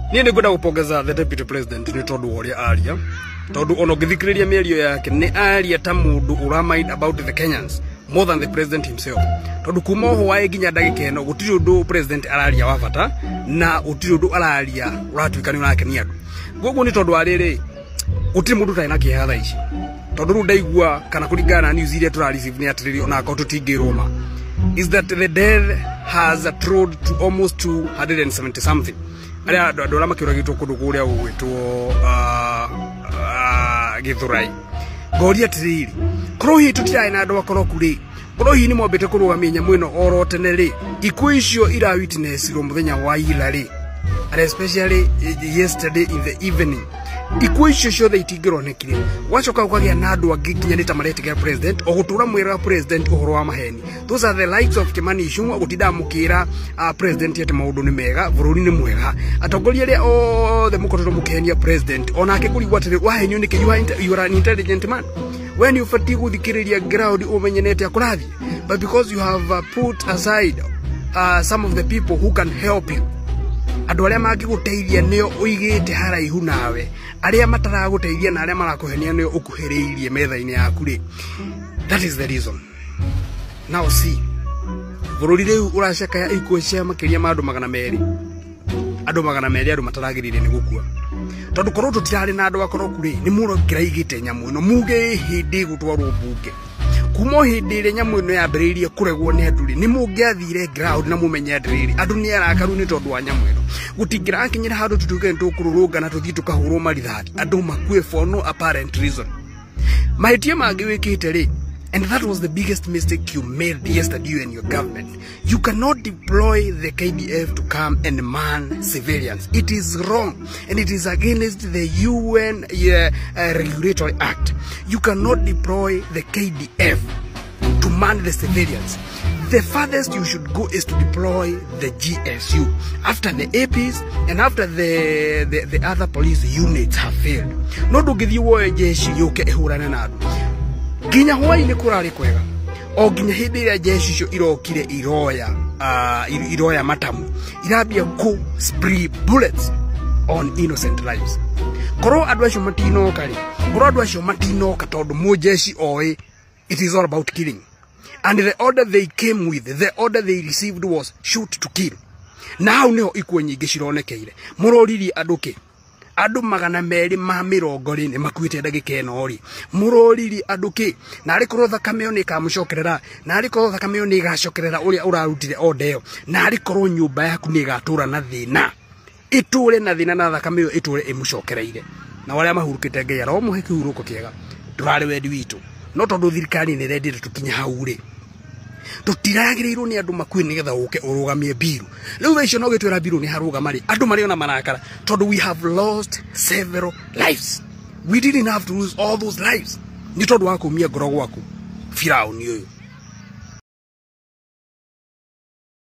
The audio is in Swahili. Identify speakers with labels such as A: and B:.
A: Niĩ nĩ ngwenda gũpongeza the deputy president nĩ tondũ ũrĩa aria. Tondũ ona ũngĩthikĩrĩria mĩario yake nĩ aria ta mũndũ ũramind about the Kenyans more than the president himself. Tondũ kuma hwaĩ nginya ndagĩka ĩno gũtirĩ ũndũ president araria wa bata na gũtirĩ ũndũ araria ũratuĩka nĩ ũrakenia andũ. Guoguo nĩ tondũ arĩrĩ gũtirĩ mũndũ ũtarĩ na kĩeha thaa ici. Tondũ rĩu ndaigua kana kũringana na news iria tũrareceive nĩ atĩrĩrĩ ona akorwo tũtingĩrwo ma is that the death has trod to almost 270 something. Aria andũ arĩa makĩũragĩtwo kũndũ kũrĩa gũgwĩtwo Githurai. Ngoria atĩrĩrĩ korwo hiĩ tũtirarĩ na andũ akorwo kũrĩ korwo hiĩ nĩ mwambĩte kũrũgamia nyamũ ĩno oro tene rĩ ikuũ icio ira witnessirwo mũthenya wa ira rĩ and especially yesterday in the evening ikuũ icio ciothe itingĩronekire wacoka ũkagĩa na andũ angĩ nginya nĩ ta maretigĩra president o gũtũra mwĩra president ũhoro wa maheni. Those are the likes of Kimani Ichung'wa gũtinda mũkĩra president ati maũndũ nĩ mega bũrũri nĩ mwega atongoria arĩa othe mũkoretwo mũkĩhenia president onake kũrigwo atĩrĩ wahenio nĩkĩ you are an intelligent man when you fatigue gũthikĩrĩria ground ũmenyenete akũrathi but because you have put aside some of the people who can help you andũ arĩa mangĩgũteithia nĩo ũigĩte haraihu nawe arĩa mataragũteithia na arĩa marakũhenia nĩo ũkuhĩrĩirie metha-inĩ yaku rĩ that is the reason. Now see bũrũri rĩu ũracakaya ikuũ cia makĩria ma andũ 200 andũ mataragĩrĩire nĩ gũkua tondũ korwo tũtirarĩ na andũ akorwo kũrĩ nĩ mũrokĩra igĩte nyamũ ĩno muge hĩndĩ gũtwarwo mbunge kuma hĩndĩ ĩrĩa nyamũ ĩno yambĩrĩirie kũregwo nĩ andũ rĩ nĩ mũngĩathire ground na mũmenye atĩrĩrĩ andũ nĩ arakaru nĩ tondũ wa nyamũ ĩno gũtingĩrakinyĩra handũ tũtuĩke nĩ tũkũrũrũngana tũthiĩ tũkahũrwo marithathi andũ makue for no apparent reason. Mahĩtia mangĩ wĩkĩte rĩ and that was the biggest mistake you made yesterday, you and your government. You cannot deploy the KDF to come and man civilians. It is wrong and it is against the UN Regulatory Act. You cannot deploy the KDF to man the civilians. The farthest you should go is to deploy the GSU after the APs and after the other police units have failed. No do give you a jeshi yoke ehurana na andu. Ginya hwainĩ kũrarĩ kwega o ginya hĩndĩ ĩrĩa jeshi icio irokire iroya matamu irambia ku spray bullets on innocent lives. Korwo andũ acio matinoka rĩ korwo andũ acio matinoka tondũ mũjeshi oĩ it is all about killing and the order they came with, the order they received was shoot to kill. Now nĩho ikuũ nyingĩ cironekeire mũroririe andũ kĩ andũ 200 ma mĩrongo rĩ nĩ makuĩte ndagĩka ĩno rĩ mũroririe andũ kĩ na arĩ korwo thakame ĩyo nĩ ĩkamũcokerera na arĩ korwo thakame ĩyo nĩ ĩgacokerera ũrĩa ũrarutire order ĩyo na arĩ korwo nyũmba yaku nĩ ĩgatũra na thĩna ĩtũre na thĩna na thakame ĩyo ĩtũre ĩmũcokereire na arĩa mahurũkĩte Ngai aro mũhe kĩhurũko kĩega ndũrarĩ wendi witũ no tondũ thirikari nĩ rendire tũkinya hau rĩ tũtiragĩrĩirwo nĩ andũ makue nĩgetha ũke ũrũgamie biru rĩu thaa icio no gĩtwĩra biru nĩ harũgama rĩ andũ marĩ ona marakara tondũ we have lost several lives. We didn't have to lose all those lives nĩ tondũ wa kũmia ngoro gwaku Firaũni ũyũ.